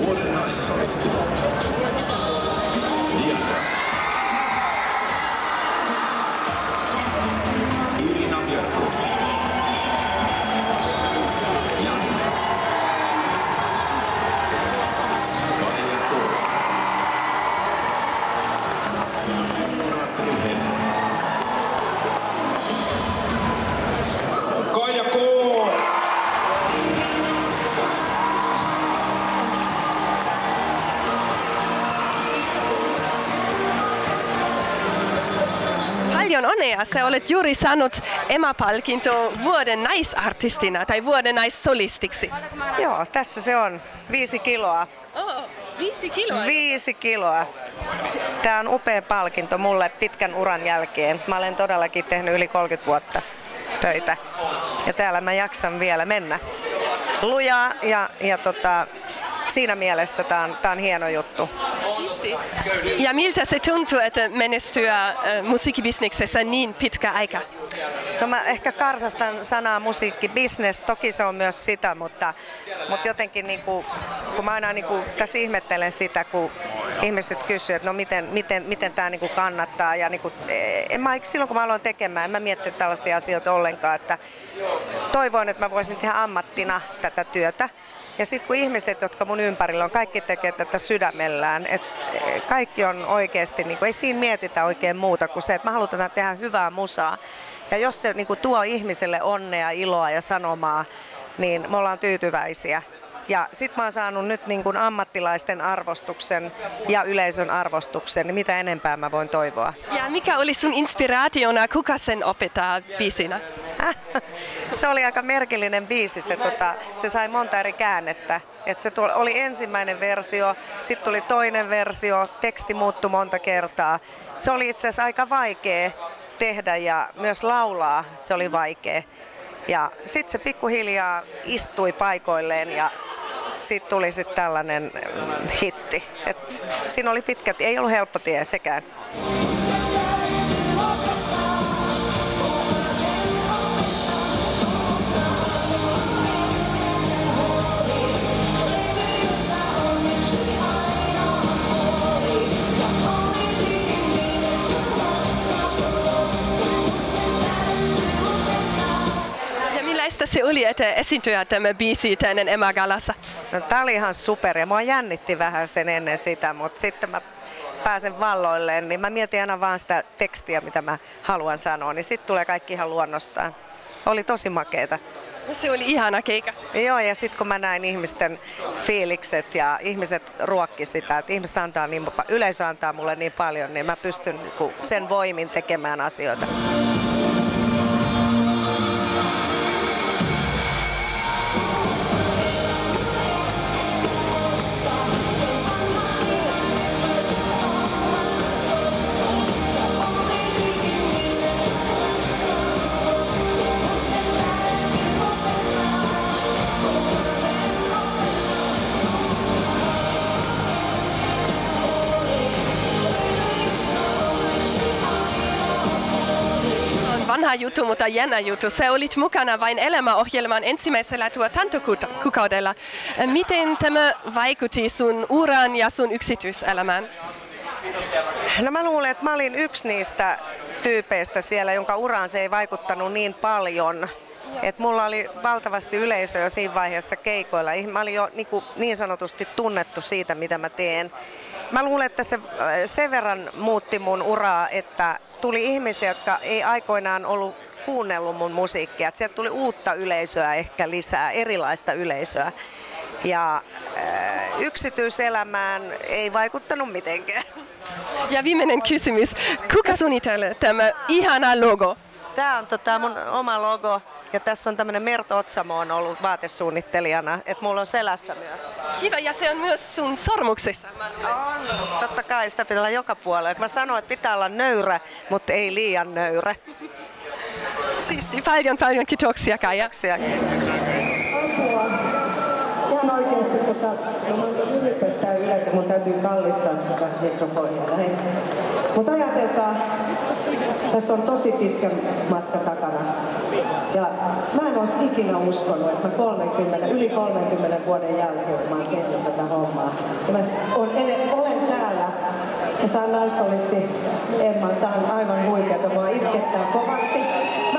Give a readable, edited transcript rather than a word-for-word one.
Vuoden naissolisti. Diandra. Irina Björklund. Janne. Kaija K. Katri Henry. Kaija K. Paljon onnea, sä olet juuri saanut Emma-palkinto vuoden naisartistina tai vuoden naissolistiksi. Joo, tässä se on. 5 kiloa. 5 kiloa? 5 kiloa. Tämä on upea palkinto mulle pitkän uran jälkeen. Mä olen todellakin tehnyt yli 30 vuotta töitä. Ja täällä mä jaksan vielä mennä lujaa ja siinä mielessä tää on hieno juttu. Siisti. Ja miltä se tuntuu, että menestyä musiikkibisneksessä niin pitkä aika? No mä ehkä karsastan sanaa musiikkibisnes, toki se on myös sitä, mutta jotenkin niinku, kun mä aina niinku tässä ihmettelen sitä, kun ihmiset kysyvät, että no miten tämä niinku kannattaa. Ja niinku, silloin kun mä aloin tekemään, en mä miettinyt tällaisia asioita ollenkaan, että toivoin, että mä voisin tehdä ammattina tätä työtä. Ja sitten kun ihmiset, jotka mun ympärillä on, kaikki tekee tätä sydämellään, että kaikki on oikeasti, niin ei siinä mietitä oikein muuta kuin se, että me halutaan tehdä hyvää musaa. Ja jos se niin tuo ihmiselle onnea, iloa ja sanomaa, niin me ollaan tyytyväisiä. Ja sit mä oon saanut nyt niin kuin ammattilaisten arvostuksen ja yleisön arvostuksen, niin mitä enempää mä voin toivoa. Ja mikä oli sun inspiraationa, kuka sen opettaa biisinä? Se oli aika merkillinen biisi, se sai monta eri käännettä. Se oli ensimmäinen versio, sitten tuli toinen versio, teksti muuttui monta kertaa. Se oli itse asiassa aika vaikea tehdä ja myös laulaa se oli vaikea. Ja sitten se pikkuhiljaa istui paikoilleen ja sitten tuli tällainen hitti. Siinä oli pitkät, ei ollut helppo tie sekään. Millaista se oli, että esiintyä tämä biisi tänne Emma-galassa? No, tää oli ihan super ja mua jännitti vähän sen ennen sitä, mutta sitten mä pääsen valloilleen, niin mä mietin aina vaan sitä tekstiä, mitä mä haluan sanoa, niin sitten tulee kaikki ihan luonnostaan. Oli tosi makeeta. Se oli ihana keikka. Joo, ja sitten kun mä näin ihmisten fiilikset ja ihmiset ruokki sitä, että ihmiset antaa yleisö antaa mulle niin paljon, niin mä pystyn sen voimin tekemään asioita. Vanha juttu, mutta jännä juttu. Sä olit mukana Vain elämä-ohjelman ensimmäisellä tuotantokuukaudella. Miten tämä vaikutti sun uran ja sun yksityiselämään? No mä luulen, että mä olin yksi niistä tyypeistä siellä, jonka uraan se ei vaikuttanut niin paljon. Et mulla oli valtavasti yleisö jo siinä vaiheessa keikoilla. Mä olin jo niin sanotusti tunnettu siitä, mitä mä teen. Mä luulen, että se sen verran muutti mun uraa, että tuli ihmisiä, jotka ei aikoinaan ollut kuunnellut mun musiikkia. Et sieltä tuli uutta yleisöä ehkä lisää, erilaista yleisöä. Ja yksityiselämään ei vaikuttanut mitenkään. Ja viimeinen kysymys. Kuka suunnittelee tämä ihana logo? Tämä on mun oma logo ja tässä on tämmöinen Merto Otsamo on ollut vaatesuunnittelijana, että mulla on selässä myös. Kiva, ja se on myös sun sormuksessa. On, totta kai sitä pitää olla joka puolella. Mä sanoin, että pitää olla nöyrä, mutta ei liian nöyrä. Siisti, paljon kiitoksia Kaija. Kiitoksia. Ihan oikeasti, mä oon yrittänyt tää yleitä, mun täytyy kallistaa tätä mikrofonia. Mutta ajatelkaa, tässä on tosi pitkä matka takana. Ja Mä en olisi ikinä uskonut, että mä yli 30 vuoden jälkeen, kun mä oon tehnyt tätä hommaa. Ja mä olen täällä ja saan naissolisti Emman. Tää on aivan huikeeta. Mua itkettää kovasti.